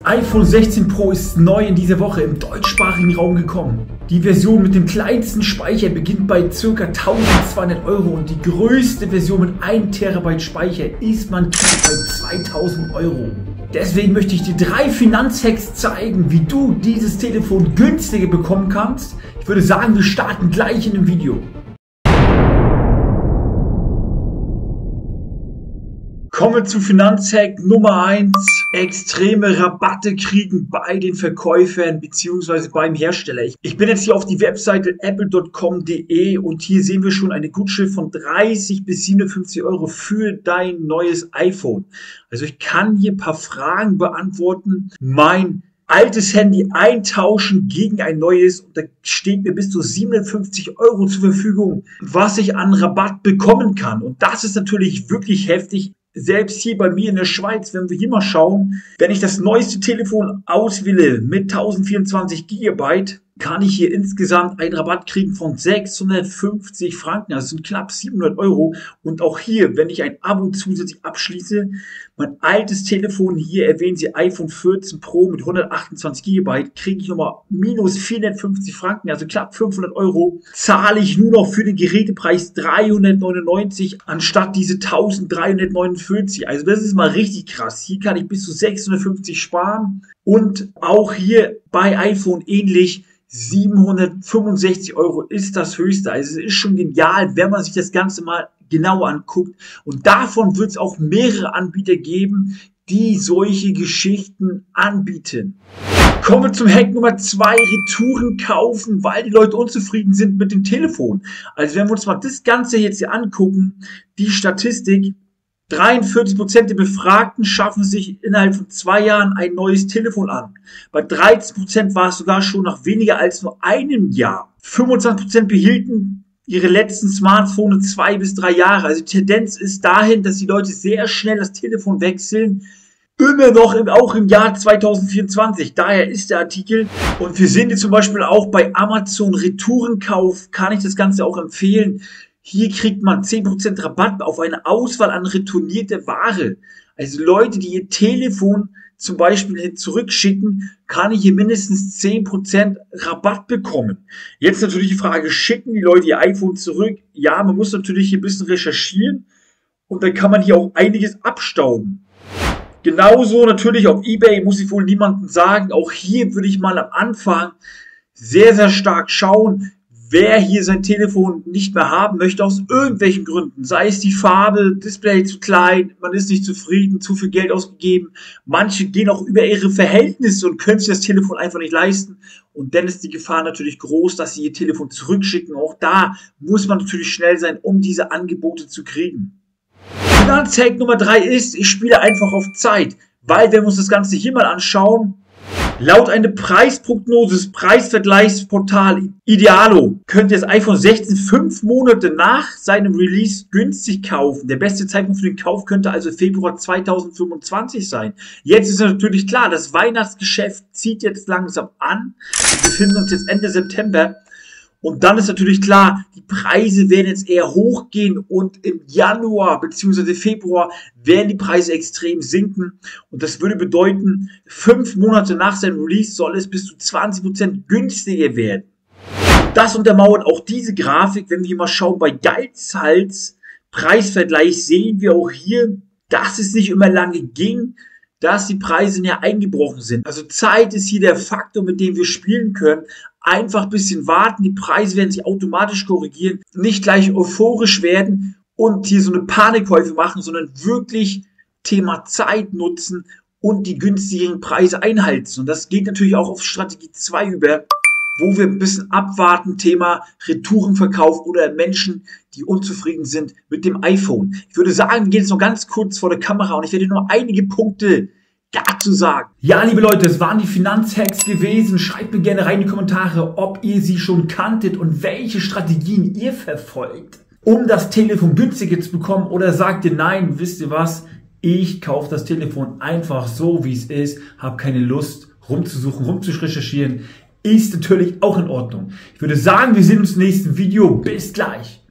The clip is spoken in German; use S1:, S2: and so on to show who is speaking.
S1: iPhone 16 Pro ist neu in dieser Woche im deutschsprachigen Raum gekommen. Die Version mit dem kleinsten Speicher beginnt bei ca. 1200 € und die größte Version mit 1 TB Speicher ist man bei 2000 €. Deswegen möchte ich dir 3 Finanzhacks zeigen, wie du dieses Telefon günstiger bekommen kannst. Ich würde sagen, wir starten gleich in dem Video. Kommen wir zu Finanzhack Nummer 1. Extreme Rabatte kriegen bei den Verkäufern bzw. beim Hersteller. Ich bin jetzt hier auf die Webseite apple.com.de und hier sehen wir schon eine Gutschrift von 30 bis 57 € für dein neues iPhone. Also ich kann hier ein paar Fragen beantworten. Mein altes Handy eintauschen gegen ein neues und da steht mir bis zu 57 € zur Verfügung, was ich an Rabatt bekommen kann. Und das ist natürlich wirklich heftig. Selbst hier bei mir in der Schweiz, wenn wir hier mal schauen, wenn ich das neueste Telefon auswähle mit 1024 GB, kann ich hier insgesamt einen Rabatt kriegen von 650 Franken, also sind knapp 700 €. Und auch hier, wenn ich ein Abo zusätzlich abschließe, mein altes Telefon, hier erwähnen sie iPhone 14 Pro mit 128 GB, kriege ich nochmal minus 450 Franken, also knapp 500 €, zahle ich nur noch für den Gerätepreis 399 anstatt diese 1349. Also das ist mal richtig krass. Hier kann ich bis zu 650 sparen und auch hier bei iPhone ähnlich. 765 € ist das höchste. Also es ist schon genial, wenn man sich das Ganze mal genau anguckt. Und davon wird es auch mehrere Anbieter geben, die solche Geschichten anbieten. Kommen wir zum Hack Nummer 2, Retouren kaufen, weil die Leute unzufrieden sind mit dem Telefon. Also wenn wir uns mal das Ganze jetzt hier angucken, die Statistik, 43% der Befragten schaffen sich innerhalb von 2 Jahren ein neues Telefon an. Bei 13% war es sogar schon nach weniger als nur einem Jahr. 25% behielten ihre letzten Smartphones 2 bis 3 Jahre. Also die Tendenz ist dahin, dass die Leute sehr schnell das Telefon wechseln. Immer noch auch im Jahr 2024. Daher ist der Artikel. Und wir sehen hier zum Beispiel auch bei Amazon Retourenkauf, kann ich das Ganze auch empfehlen. Hier kriegt man 10% Rabatt auf eine Auswahl an retournierter Ware. Also Leute, die ihr Telefon zum Beispiel zurückschicken, kann ich hier mindestens 10% Rabatt bekommen. Jetzt natürlich die Frage, schicken die Leute ihr iPhone zurück? Ja, man muss natürlich hier ein bisschen recherchieren und dann kann man hier auch einiges abstauben. Genauso natürlich auf eBay, muss ich wohl niemandem sagen. Auch hier würde ich mal am Anfang sehr, sehr stark schauen, wer hier sein Telefon nicht mehr haben möchte, aus irgendwelchen Gründen. Sei es die Farbe, Display zu klein, man ist nicht zufrieden, zu viel Geld ausgegeben. Manche gehen auch über ihre Verhältnisse und können sich das Telefon einfach nicht leisten. Und dann ist die Gefahr natürlich groß, dass sie ihr Telefon zurückschicken. Auch da muss man natürlich schnell sein, um diese Angebote zu kriegen. Finanzhack Nummer 3 ist, ich spiele einfach auf Zeit. Weil, wenn wir uns das Ganze hier mal anschauen, laut einem Preisprognose des Preisvergleichsportal Idealo könnt ihr das iPhone 16 5 Monate nach seinem Release günstig kaufen. Der beste Zeitpunkt für den Kauf könnte also Februar 2025 sein. Jetzt ist natürlich klar, das Weihnachtsgeschäft zieht jetzt langsam an. Wir befinden uns jetzt Ende September. Und dann ist natürlich klar, die Preise werden jetzt eher hochgehen und im Januar bzw. Februar werden die Preise extrem sinken. Und das würde bedeuten, 5 Monate nach seinem Release soll es bis zu 20% günstiger werden. Und das untermauert auch diese Grafik. Wenn wir hier mal schauen, bei Geizhals Preisvergleich sehen wir auch hier, dass es nicht immer lange ging, dass die Preise näher eingebrochen sind. Also Zeit ist hier der Faktor, mit dem wir spielen können. Einfach ein bisschen warten, die Preise werden sich automatisch korrigieren, nicht gleich euphorisch werden und hier so eine Panikkäufe machen, sondern wirklich Thema Zeit nutzen und die günstigeren Preise einhalten. Und das geht natürlich auch auf Strategie 2 über, wo wir ein bisschen abwarten, Thema Retourenverkauf oder Menschen, die unzufrieden sind mit dem iPhone. Ich würde sagen, wir gehen jetzt noch ganz kurz vor der Kamera und ich werde nur einige Punkte dazu sagen. Ja, liebe Leute, es waren die Finanzhacks gewesen. Schreibt mir gerne rein in die Kommentare, ob ihr sie schon kanntet und welche Strategien ihr verfolgt, um das Telefon günstiger zu bekommen. Oder sagt ihr, nein, wisst ihr was, ich kaufe das Telefon einfach so, wie es ist, habe keine Lust rumzusuchen, rumzurecherchieren. Ist natürlich auch in Ordnung. Ich würde sagen, wir sehen uns im nächsten Video. Bis gleich.